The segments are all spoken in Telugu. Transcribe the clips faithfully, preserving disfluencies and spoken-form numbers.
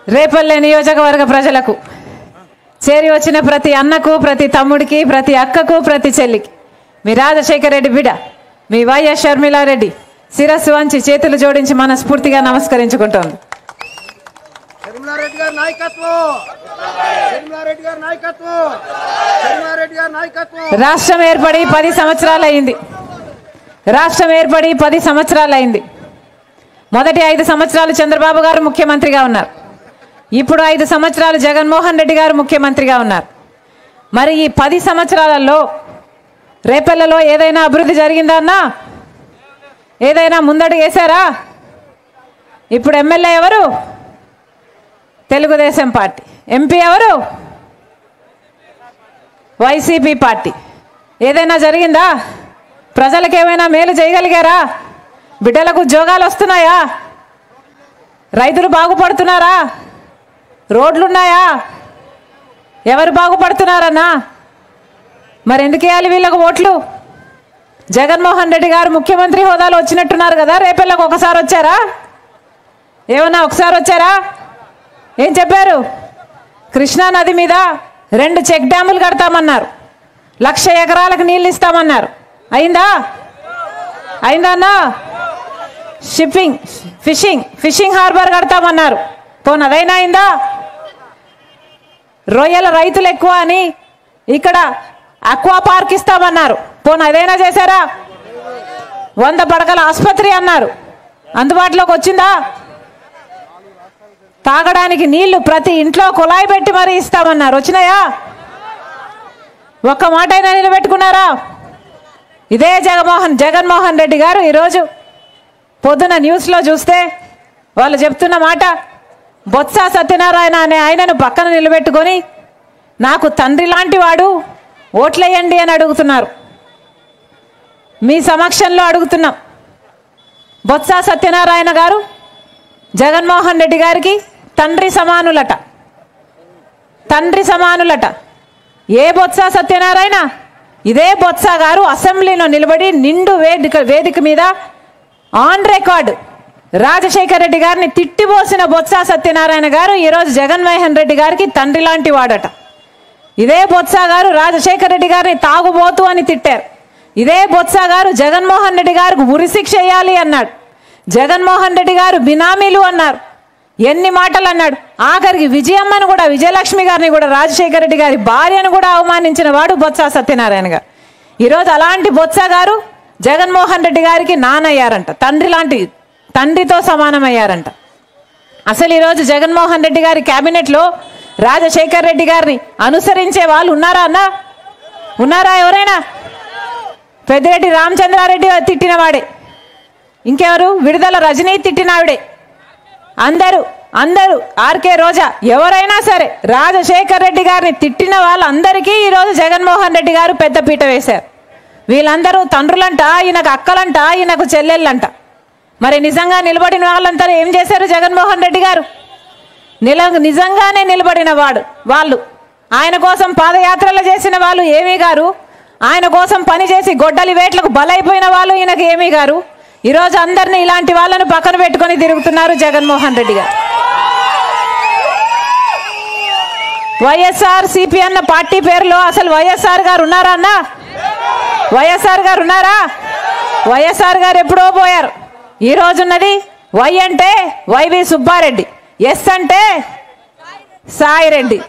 రేపల్లె నియోజకవర్గ ప్రజలకు చేరి వచ్చిన ప్రతి అన్నకు, ప్రతి తమ్ముడికి, ప్రతి అక్కకు, ప్రతి చెల్లికి మీ రాజశేఖర రెడ్డి బిడ్డ మీ వైఎస్ షర్మిలారెడ్డి శిరస్సు వంచి చేతులు జోడించి మనస్ఫూర్తిగా నమస్కరించుకుంటోంది. రాష్ట్రం ఏర్పడి పది సంవత్సరాలు అయింది. రాష్ట్రం ఏర్పడి పది సంవత్సరాలు అయింది. మొదటి ఐదు సంవత్సరాలు చంద్రబాబు గారు ముఖ్యమంత్రిగా ఉన్నారు. ఇప్పుడు ఐదు సంవత్సరాలు జగన్మోహన్ రెడ్డి గారు ముఖ్యమంత్రిగా ఉన్నారు. మరి ఈ పది సంవత్సరాలలో రేపల్లెలో ఏదైనా అభివృద్ధి జరిగిందా అన్నా? ఏదైనా ముందడుగు వేశారా? ఇప్పుడు ఎమ్మెల్యే ఎవరు? తెలుగుదేశం పార్టీ. ఎంపీ ఎవరు? YCP party. ఏదైనా జరిగిందా? ప్రజలకు ఏమైనా మేలు చేయగలిగారా? బిడ్డలకు ఉద్యోగాలు వస్తున్నాయా? రైతులు బాగుపడుతున్నారా? రోడ్లున్నాయా? ఎవరు బాగుపడుతున్నారన్నా? మరి ఎందుకు వేయాలి వీళ్ళకు ఓట్లు? జగన్మోహన్ రెడ్డి గారు ముఖ్యమంత్రి హోదాలో వచ్చినట్టున్నారు కదా, రేపల్లెకు ఒకసారి వచ్చారా? ఏమన్నా ఒకసారి వచ్చారా? ఏం చెప్పారు? కృష్ణా నది మీద రెండు చెక్ డ్యాములు కడతామన్నారు, లక్ష ఎకరాలకు నీళ్ళు ఇస్తామన్నారు. అయిందా? అయిందా అన్నా? షిప్పింగ్ ఫిషింగ్ ఫిషింగ్ హార్బర్ కడతామన్నారు, పోనీ అదైనా అయిందా? రొయ్యల రైతులు ఎక్కువ అని ఇక్కడ అక్వా పార్క్ ఇస్తామన్నారు, పోనీ అదైనా చేశారా? వంద పడకల ఆసుపత్రి అన్నారు, అందుబాటులోకి వచ్చిందా? తాగడానికి నీళ్లు ప్రతి ఇంట్లో కుళాయి పెట్టి మరీ ఇస్తామన్నారు, వచ్చినాయా? ఒక్క మాట అయినా నిలబెట్టుకున్నారా? ఇదే జగన్మోహన్ జగన్మోహన్ రెడ్డి గారు ఈరోజు పొద్దున న్యూస్లో చూస్తే వాళ్ళు చెప్తున్న మాట, బొత్స సత్యనారాయణ అనే ఆయనను పక్కన నిలబెట్టుకొని నాకు తండ్రి లాంటి వాడు, ఓట్లేయండి అని అడుగుతున్నారు. మీ సమక్షంలో అడుగుతున్నాం. బొత్స సత్యనారాయణ గారు జగన్మోహన్ రెడ్డి గారికి తండ్రి సమానులట, తండ్రి సమానులట. ఏ బొత్స సత్యనారాయణ? ఇదే బొత్స గారు అసెంబ్లీలో నిలబడి నిండు వేదిక వేదిక మీద ఆన్ రికార్డు రాజశేఖర రెడ్డి గారిని తిట్టిపోసిన బొత్స సత్యనారాయణ గారు ఈరోజు జగన్మోహన్ రెడ్డి గారికి తండ్రి లాంటి వాడట. ఇదే బొత్స గారు రాజశేఖర రెడ్డి గారిని తాగుబోతు అని తిట్టారు. ఇదే బొత్స గారు జగన్మోహన్ రెడ్డి గారికి ఉరిశిక్ష వేయాలి అన్నాడు. జగన్మోహన్ రెడ్డి గారు బినామీలు అన్నారు. ఎన్ని మాటలు అన్నాడు. ఆఖరికి విజయమ్మను కూడా, విజయలక్ష్మి గారిని కూడా, రాజశేఖర రెడ్డి గారి భార్యను కూడా అవమానించిన వాడు బొత్స సత్యనారాయణ గారు. ఈరోజు అలాంటి బొత్స గారు జగన్మోహన్ రెడ్డి గారికి నానయ్యారంట, తండ్రి లాంటి తండ్రితో సమానమయ్యారంట. అసలు ఈరోజు జగన్మోహన్ రెడ్డి గారి క్యాబినెట్లో రాజశేఖర రెడ్డి గారిని అనుసరించే వాళ్ళు ఉన్నారా అన్నా? ఉన్నారా ఎవరైనా? పెద్దిరెడ్డి రామచంద్రారెడ్డి తిట్టిన వాడే, ఇంకెవరు? విడుదల రజనీ తిట్టినావిడే. అందరూ అందరూ ఆర్కే రోజా ఎవరైనా సరే రాజశేఖర రెడ్డి గారిని తిట్టిన వాళ్ళందరికీ ఈరోజు జగన్మోహన్ రెడ్డి గారు పెద్దపీట వేశారు. వీళ్ళందరూ తండ్రులంట, ఈయనకు అక్కలంట, ఈయనకు చెల్లెళ్ళంట. మరి నిజంగా నిలబడిన వాళ్ళంతా ఏం చేశారు? జగన్మోహన్ రెడ్డి గారు నిల నిజంగానే నిలబడిన వాడు వాళ్ళు, ఆయన కోసం పాదయాత్రలు చేసిన వాళ్ళు ఏమీ గారు, ఆయన కోసం పనిచేసి గొడ్డలి వేట్లకు బలైపోయిన వాళ్ళు ఈయనకు ఏమీ గారు. ఈరోజు అందరినీ ఇలాంటి వాళ్ళను పక్కన పెట్టుకొని తిరుగుతున్నారు జగన్మోహన్ రెడ్డి గారు. వైఎస్ఆర్ సిపి అన్న పార్టీ పేరులో అసలు వైఎస్ఆర్ గారు ఉన్నారా అన్నా? వైఎస్ఆర్ గారు ఉన్నారా? వైఎస్ఆర్ గారు ఎప్పుడో పోయారు. ఈ రోజున్నది వై అంటే వైవి సుబ్బారెడ్డి, ఎస్ అంటే సాయిరెడ్డి,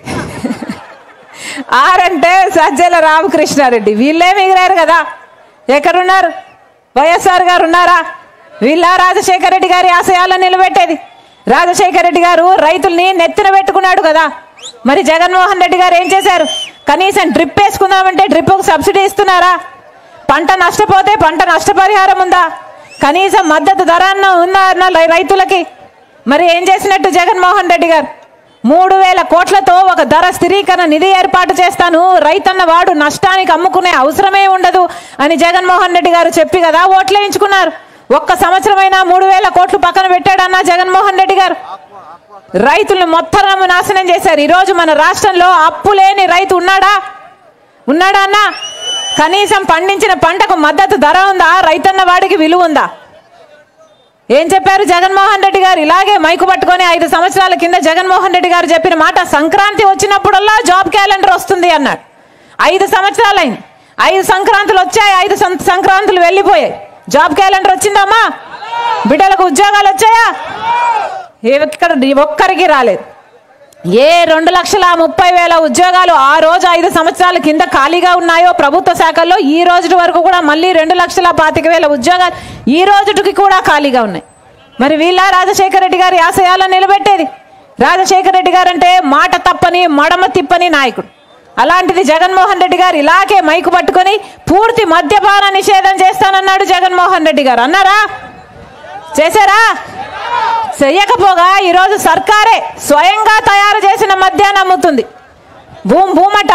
ఆర్ అంటే సజ్జల రామకృష్ణారెడ్డి. వీళ్ళే మిగిలారు కదా. ఎక్కడున్నారు? వైఎస్ఆర్ గారు ఉన్నారా? వీళ్ళ రాజశేఖర రెడ్డి గారి ఆశయాలను నిలబెట్టేది. రాజశేఖర రెడ్డి గారు రైతుల్ని నెత్తిన పెట్టుకున్నాడు కదా. మరి జగన్మోహన్ రెడ్డి గారు ఏం చేశారు? కనీసం డ్రిప్ వేసుకుందామంటే డ్రిప్కు సబ్సిడీ ఇస్తున్నారా? పంట నష్టపోతే పంట నష్టపరిహారం ఉందా? కనీసం మద్దతు ధర అన్న ఉందా అన్న రైతులకి? మరి ఏం చేసినట్టు జగన్మోహన్ రెడ్డి గారు? మూడు వేల కోట్లతో ఒక ధర స్థిరీకరణ నిధి ఏర్పాటు చేస్తాను, రైతన్న వాడు నష్టానికి అమ్ముకునే అవసరమే ఉండదు అని జగన్మోహన్ రెడ్డి గారు చెప్పి కదా ఓట్లేయించుకున్నారు. ఒక్క సంవత్సరమైనా మూడు వేల కోట్లు పక్కన పెట్టాడన్నా జగన్మోహన్ రెడ్డి గారు? రైతులను మొత్తం నాశనం చేశారు. ఈరోజు మన రాష్ట్రంలో అప్పు లేని రైతు ఉన్నాడా? ఉన్నాడా అన్నా? కనీసం పండించిన పంటకు మద్దతు ధర ఉందా? రైతన్న వాడికి విలువ ఉందా? ఏం చెప్పారు జగన్మోహన్ రెడ్డి గారు? ఇలాగే మైకు పట్టుకొని ఐదు సంవత్సరాల కింద జగన్మోహన్ రెడ్డి గారు చెప్పిన మాట, సంక్రాంతి వచ్చినప్పుడల్లా జాబ్ క్యాలెండర్ వస్తుంది అన్నాడు. ఐదు సంవత్సరాలు అయింది, ఐదు సంక్రాంతులు వచ్చాయి, ఐదు సంక్రాంతులు వెళ్ళిపోయాయి. జాబ్ క్యాలెండర్ వచ్చిందమ్మా? బిడ్డలకు ఉద్యోగాలు వచ్చాయా? ఇక్కడ ఒక్కరికి రాలేదు. ఏ రెండు లక్షల ముప్పై వేల ఉద్యోగాలు ఆ రోజు ఐదు సంవత్సరాల కింద ఖాళీగా ఉన్నాయో ప్రభుత్వ శాఖల్లో, ఈ రోజు వరకు కూడా మళ్ళీ రెండు లక్షల పాతిక వేల ఉద్యోగాలు ఈ రోజుకి కూడా ఖాళీగా ఉన్నాయి. మరి వీళ్ళ రాజశేఖర రెడ్డి గారి ఆశయాలను నిలబెట్టేది? రాజశేఖర రెడ్డి గారు అంటే మాట తప్పని మడమ తిప్పని నాయకుడు. అలాంటిది జగన్మోహన్ రెడ్డి గారు ఇలాగే మైకు పట్టుకొని పూర్తి మద్యపాన నిషేధం చేస్తానన్నాడు జగన్మోహన్ రెడ్డి గారు. అన్నారా? చేశారా? చెయ్యకపోగా ఈరోజు సర్కారే స్వయంగా తయారు చేసిన మద్యాన్ని అమ్ముతుంది. భూమ్ భూమట,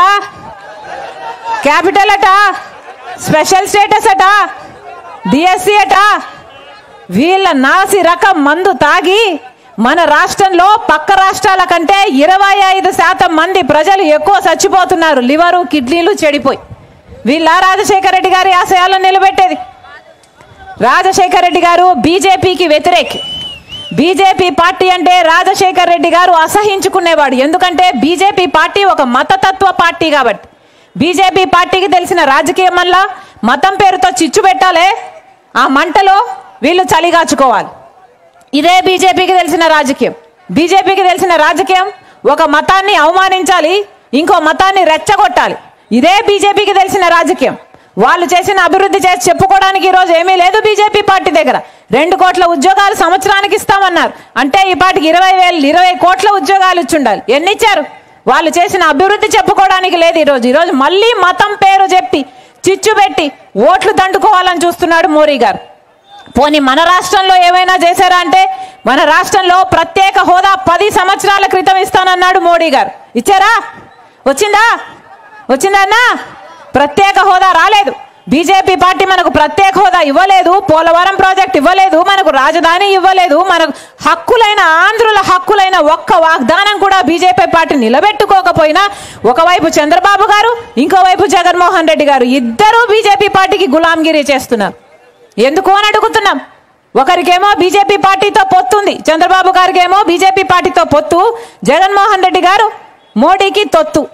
క్యాపిటల్ అట, స్పెషల్ స్టేటస్ అట, డిఎస్సి అట. వీళ్ళ నాసి రకం మందు తాగి మన రాష్ట్రంలో పక్క రాష్ట్రాల కంటే ఇరవై ఐదు శాతం మంది ప్రజలు ఎక్కువ చచ్చిపోతున్నారు, లివరు కిడ్నీలు చెడిపోయి. వీళ్ళ రాజశేఖర రెడ్డి గారి ఆశయాలను నిలబెట్టేది? రాజశేఖర రెడ్డి గారు బీజేపీకి వ్యతిరేకి. బీజేపీ పార్టీ అంటే రాజశేఖర రెడ్డి గారు అసహించుకునేవాడు. ఎందుకంటే బీజేపీ పార్టీ ఒక మతతత్వ పార్టీ కాబట్టి. బీజేపీ పార్టీకి తెలిసిన రాజకీయం వల్ల మతం పేరుతో చిచ్చు పెట్టాలే, ఆ మంటలో వీళ్ళు చలిగాచుకోవాలి. ఇదే బీజేపీకి తెలిసిన రాజకీయం. బీజేపీకి తెలిసిన రాజకీయం ఒక మతాన్ని అవమానించాలి, ఇంకో మతాన్ని రెచ్చగొట్టాలి. ఇదే బీజేపీకి తెలిసిన రాజకీయం. వాళ్ళు చేసిన అభివృద్ధి చేసి చెప్పుకోవడానికి ఈరోజు ఏమీ లేదు బీజేపీ పార్టీ దగ్గర. రెండు కోట్ల ఉద్యోగాలు సంవత్సరానికి ఇస్తామన్నారు. అంటే ఈ పార్టీకి ఇరవై వేలు ఇరవై కోట్ల ఉద్యోగాలు ఇచ్చి ఉండాలి. ఎన్ని ఇచ్చారు? వాళ్ళు చేసిన అభివృద్ధి చెప్పుకోవడానికి లేదు. ఈరోజు ఈరోజు మళ్ళీ మతం పేరు చెప్పి చిచ్చు పెట్టి ఓట్లు దండుకోవాలని చూస్తున్నాడు మోడీ గారు. పోనీ మన రాష్ట్రంలో ఏమైనా చేశారా అంటే, మన రాష్ట్రంలో ప్రత్యేక హోదా పది సంవత్సరాల క్రితం ఇస్తానన్నాడు మోడీ గారు. ఇచ్చారా? వచ్చిందా? వచ్చిందన్నా? ప్రత్యేక హోదా రాలేదు. బీజేపీ పార్టీ మనకు ప్రత్యేక హోదా ఇవ్వలేదు, పోలవరం ప్రాజెక్ట్ ఇవ్వలేదు, మనకు రాజధాని ఇవ్వలేదు, మనకు హక్కులైన ఆంధ్రుల హక్కులైన ఒక్క వాగ్దానం కూడా బీజేపీ పార్టీ నిలబెట్టుకోకపోయినా ఒకవైపు చంద్రబాబు గారు, ఇంకోవైపు జగన్మోహన్ రెడ్డి గారు ఇద్దరూ బీజేపీ పార్టీకి గులాంగిరి చేస్తున్నారు. ఎందుకు అని అడుగుతున్నాం. ఒకరికేమో బీజేపీ పార్టీతో పొత్తుంది, చంద్రబాబు గారికి ఏమో బీజేపీ పార్టీతో పొత్తు, జగన్మోహన్ రెడ్డి గారు మోడీకి తొత్తు.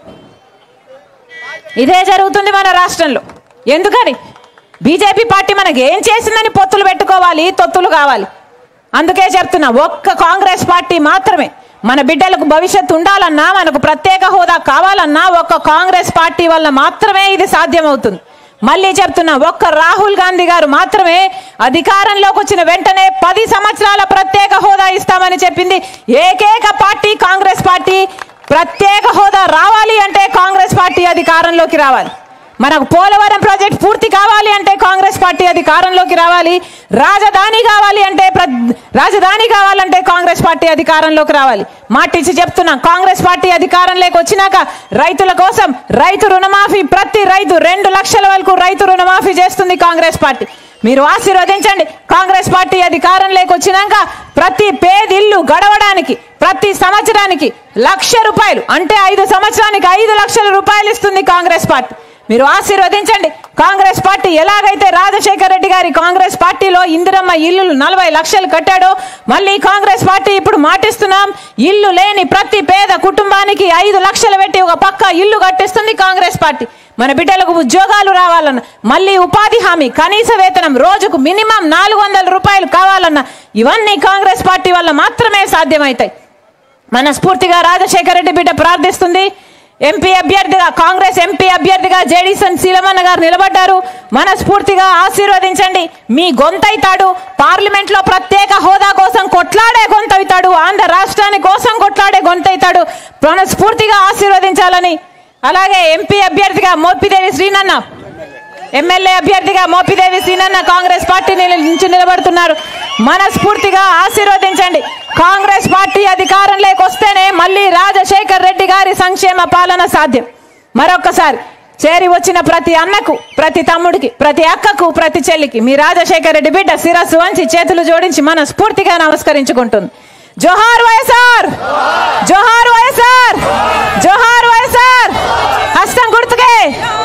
ఇదే జరుగుతుంది మన రాష్ట్రంలో. ఎందుకని? బీజేపీ పార్టీ మనకి ఏం చేసిందని పొత్తులు పెట్టుకోవాలి, తొత్తులు కావాలి. అందుకే చెప్తున్నా, ఒక్క కాంగ్రెస్ పార్టీ మాత్రమే మన బిడ్డలకు భవిష్యత్తు ఉండాలన్నా, మనకు ప్రత్యేక హోదా కావాలన్నా ఒక్క కాంగ్రెస్ పార్టీ వల్ల మాత్రమే ఇది సాధ్యమవుతుంది. మళ్ళీ చెప్తున్నా, ఒక్క రాహుల్ గాంధీ గారు మాత్రమే అధికారంలోకి వచ్చిన వెంటనే పది సంవత్సరాల ప్రత్యేక హోదా ఇస్తామని చెప్పింది ఏకైక పార్టీ కాంగ్రెస్ పార్టీ. ప్రత్యేక హోదా రావాలి అంటే కాంగ్రెస్ పార్టీ అధికారంలోకి రావాలి. మనకు పోలవరం ప్రాజెక్ట్ పూర్తి కావాలి అంటే కాంగ్రెస్ పార్టీ అధికారంలోకి రావాలి. రాజధాని కావాలి అంటే రాజధాని కావాలంటే కాంగ్రెస్ పార్టీ అధికారంలోకి రావాలి. మాటిచ్చి చెప్తున్నా, కాంగ్రెస్ పార్టీ అధికారంలోకి వచ్చినాక రైతుల కోసం రైతు రుణమాఫీ, ప్రతి రైతు రెండు లక్షల వరకు రైతు రుణమాఫీ చేస్తుంది కాంగ్రెస్ పార్టీ. మీరు ఆశీర్వదించండి. కాంగ్రెస్ పార్టీ అధికారంలోకి వచ్చినాక ప్రతి పేదిల్లు గడవడానికి ప్రతి సంవత్సరానికి లక్ష రూపాయలు అంటే ఐదు సంవత్సరానికి ఐదు లక్షల రూపాయలు ఇస్తుంది కాంగ్రెస్ పార్టీ. మీరు ఆశీర్వదించండి. కాంగ్రెస్ పార్టీ ఎలాగైతే రాజశేఖర రెడ్డి గారి కాంగ్రెస్ పార్టీలో ఇందిరమ్మ ఇల్లులు నలభై లక్షలు కట్టాడో, మళ్ళీ కాంగ్రెస్ పార్టీ ఇప్పుడు మాటిస్తున్నాం, ఇల్లు లేని ప్రతి పేద కుటుంబానికి ఐదు లక్షలు పెట్టి ఒక పక్క ఇల్లు కట్టిస్తుంది కాంగ్రెస్ పార్టీ. మన బిడ్డలకు ఉద్యోగాలు రావాలన్నా, మళ్ళీ ఉపాధి హామీ, కనీస వేతనం రోజుకు మినిమం నాలుగు వందల రూపాయలు కావాలన్నా ఇవన్నీ కాంగ్రెస్ పార్టీ వల్ల మాత్రమే సాధ్యమవుతాయి. మనస్ఫూర్తిగా రాజశేఖర రెడ్డి బిడ్డ ప్రార్థిస్తుంది. ఎంపీ అభ్యర్థిగా, కాంగ్రెస్ ఎంపీ అభ్యర్థిగా జేడీసన్ సీలమన్న గారు నిలబడ్డారు. మనస్ఫూర్తిగా ఆశీర్వదించండి. మీ గొంతైతాడు. పార్లమెంట్ లో ప్రత్యేక హోదా కోసం కొట్లాడే గొంతైతాడు. ఆంధ్ర రాష్ట్రాని కోసం కొట్లాడే గొంతైతాడు. మనస్ఫూర్తిగా ఆశీర్వదించాలని, అలాగే ఎంపీ అభ్యర్థిగా మోపిదేవి శ్రీనన్న, ఎమ్మెల్యే అభ్యర్థిగా మోపిదేవి శ్రీనన్న కాంగ్రెస్ పార్టీ నుంచి నిలబడుతున్నారు. మనస్ఫూర్తిగా ఆశీర్వదించండి. కాంగ్రెస్ పార్టీ అధికారంలోకి వస్తేనే మళ్ళీ రాజశేఖర్ రెడ్డి గారి సంక్షేమ పాలన సాధ్యం. మరొకసారి చేరి వచ్చిన ప్రతి అన్నకు, ప్రతి తమ్ముడికి, ప్రతి అక్కకు, ప్రతి చెల్లికి మీ రాజశేఖర్ రెడ్డి బిడ్డ శిరస్సు వంచి చేతులు జోడించి మనస్ఫూర్తిగా నమస్కరించుకుంటుంది. జోహార్ వైఎస్ఆర్, జోహార్ వైఎస్ఆర్, జోహార్ వైఎస్ఆర్. హస్తం గుర్తుకే.